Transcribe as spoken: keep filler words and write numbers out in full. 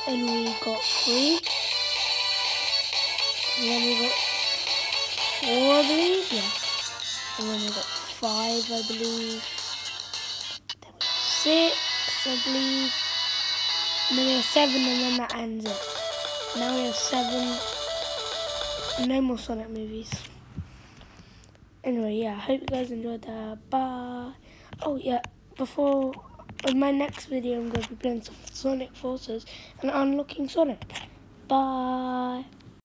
and we got three. And then we got four, I believe. Yeah. And then we got five, I believe. Then we got six, I believe. And then we have seven, and then that ends it. Now we have seven. No more Sonic movies. Anyway, yeah, I hope you guys enjoyed that. Bye. Oh, yeah, before in my next video, I'm going to be playing some Sonic Forces and unlocking Sonic. Bye.